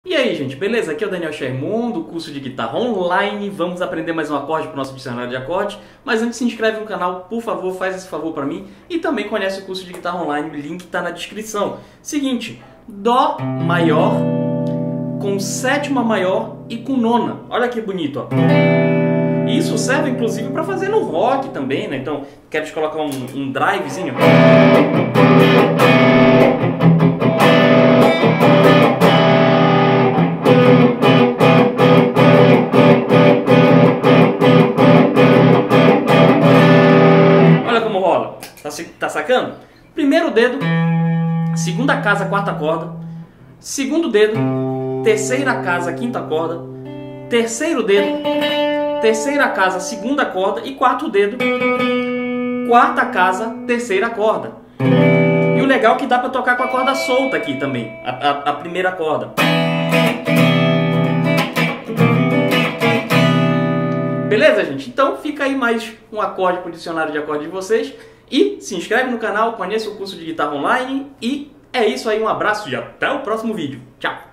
E aí, gente, beleza? Aqui é o Daniel Sherman, do curso de guitarra online. Vamos aprender mais um acorde para o nosso dicionário de acordes. Mas antes, se inscreve no canal, por favor, faz esse favor para mim. E também conhece o curso de guitarra online, o link está na descrição. Seguinte, Dó maior com sétima maior e com nona. Olha que bonito, ó. Isso serve, inclusive, para fazer no rock também, né? Então, quero te colocar um drivezinho. Tá sacando? Primeiro dedo, segunda casa, quarta corda. Segundo dedo, terceira casa, quinta corda. Terceiro dedo, terceira casa, segunda corda. E quarto dedo, quarta casa, terceira corda. E o legal é que dá pra tocar com a corda solta aqui também, a primeira corda. Beleza, gente? Então fica aí mais um acorde para o dicionário de acordes de vocês. E se inscreve no canal, conheça o curso de guitarra online. E é isso aí, um abraço e até o próximo vídeo. Tchau!